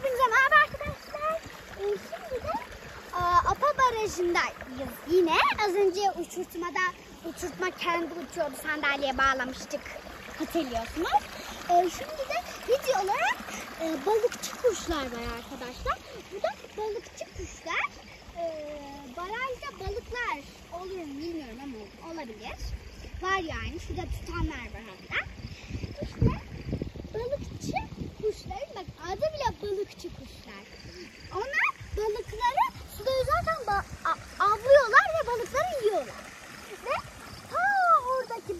Hepinize merhaba arkadaşlar. Şimdi de Apa Barajı'ndayız yine. Az önce uçurtma kendi uçuyordu. Sandalyeye bağlamıştık. Hatırlıyorsunuz. Şimdi de video olarak balıkçı kuşlar var arkadaşlar. Bu da balıkçı kuşlar. Barajda balıklar olur mu bilmiyorum ama olabilir. Var yani. Şurada tutanlar var hatta. İşte balıkçı kuşlar. Bak adı bile balıkçı kuşlar. Onlar balıkları suda yüzerken avlıyorlar ve balıkları yiyorlar. Ve oradaki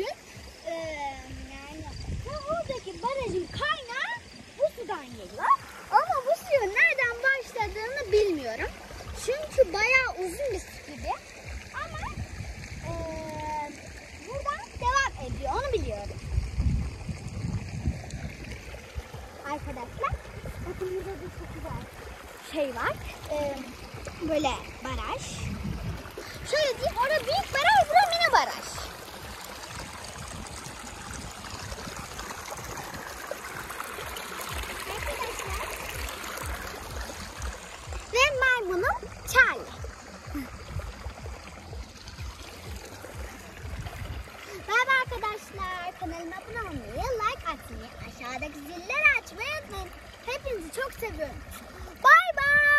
barajın kaynağı bu sudan geliyor. Ama bu suyun nereden başladığını bilmiyorum. Çünkü bayağı uzun bir su gibi. Ama buradan devam ediyor. Onu biliyorum. Arkadaşlar bakın burada bir çok güzel şey var. Böyle baraj. Şöyle diyeyim, orada büyük baraj, burası mini baraj. Arkadaşlar ve maymunum Charlie. Merhaba arkadaşlar, kanalıma abone olmayı, like atmayı, aşağıdaki zilleri açmayı unutmayın. Hepinizi çok seviyorum. Bay bay.